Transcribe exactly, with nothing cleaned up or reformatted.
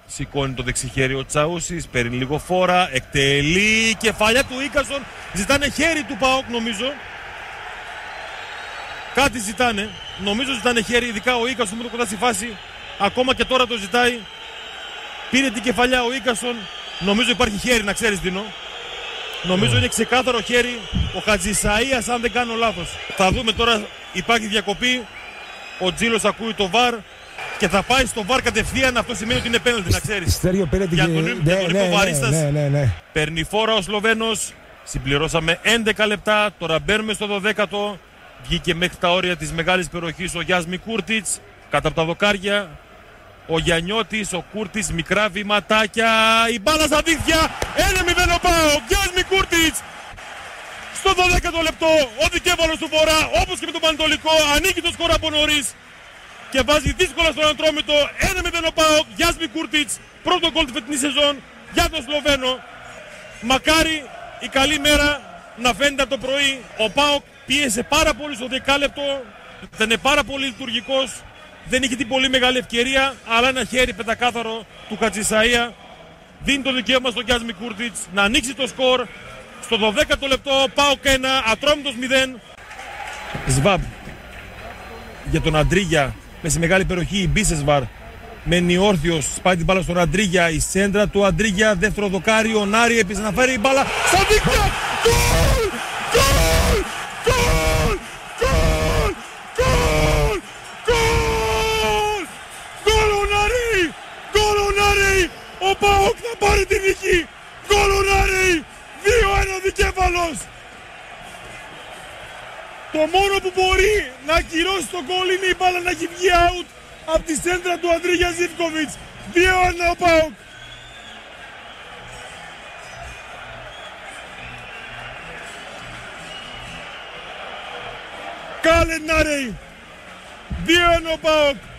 Σηκώνει το δεξιχέρι ο Τσαούσης, παίρνει λίγο φόρα, εκτελεί, κεφαλιά του Ίκασον, ζητάνε χέρι του ΠΑΟΚ νομίζω. Κάτι ζητάνε, νομίζω ζητάνε χέρι, ειδικά ο Ίκασον με το κοντά στη φάση, ακόμα και τώρα το ζητάει. Πήρε την κεφαλιά ο Ίκασον, νομίζω υπάρχει χέρι, να ξέρεις Δίνο. Νομίζω είναι ξεκάθαρο χέρι, ο Χατζησαΐας αν δεν κάνω λάθος. Θα δούμε τώρα, υπάρχει διακοπή, ο Τζίλος ακούει το βαρ. Και θα πάει στο βαρ κατευθείαν, αυτό σημαίνει ότι είναι πέναλτι, να ξέρεις. Στέριο πήρε την... Για τον, ναι, για τον ναι, Βαρίστας. Ναι, ναι, ναι. Παίρνει φόρα ο Σλοβαίνος. Συμπληρώσαμε έντεκα λεπτά. Τώρα μπαίνουμε στο δωδέκατο. Βγήκε μέχρι τα όρια της μεγάλης περιοχής ο Γιάσμι Κούρτιτς. Κάτω από τα δοκάρια. Ο Γιαννιώτης, ο Κούρτιτς, μικρά βηματάκια. Η μπάλα στα δίχτυα. ένα μηδέν ο ΠΑΟΚ. Γιάσμι Κούρτιτς. Στο δωδέκατο λεπτό. Ο δικέφαλος του Βορρά, όπως και με τον Πανετολικό, ανοίγει το σκορ από νωρίς. Και βάζει δύσκολα στον Ατρόμητο. ένα μηδέν ο ΠΑΟΚ. Γιάσμι Κούρτιτς. Πρώτο γκολ τη φετινή σεζόν για τον Σλοβαίνο. Μακάρι η καλή μέρα να φαίνεται το πρωί. Ο ΠΑΟΚ πίεσε πάρα πολύ στο δεκάλεπτο. Ήταν πάρα πολύ λειτουργικός. Δεν είχε την πολύ μεγάλη ευκαιρία. Αλλά ένα χέρι πεντακάθαρο του Χατζησαΐα δίνει το δικαίωμα στον Γιάσμι Κούρτιτς να ανοίξει το σκορ. Στο δωδέκατο λεπτό ΠΑΟΚ ένα, Ατρόμητος μηδέν. Σβάμπ για τον Αντρίγια. Με στη μεγάλη περιοχή η Μπίσεσβαρ μένει όρθιος, σπάει την μπάλα στον Αντρίγια, η σέντρα του Αντρίγια, δεύτερο δοκάρι, ο Νάρη επίσης να φέρει η μπάλα στα δίκτυα. Γκολ! Γκολ! Γκολ! Γκολ! Γκολ! Γκολ! Γκολ ο Νάρη! Γκολ ο Νάρη! Ο ΠΑΟΚ θα πάρει την νίκη! Γκολ ο Νάρη! δύο ένα δικέφαλος! Το μόνο που μπορεί να ακυρώσει το γκολ είναι η μπάλα να έχει βγει out από τη σέντρα του Αντρίγια Ζίβκοβιτς. δύο ένα ο ΠΑΟΚ. Κάλεν Νάρεϊ. δύο ένα ο ΠΑΟΚ.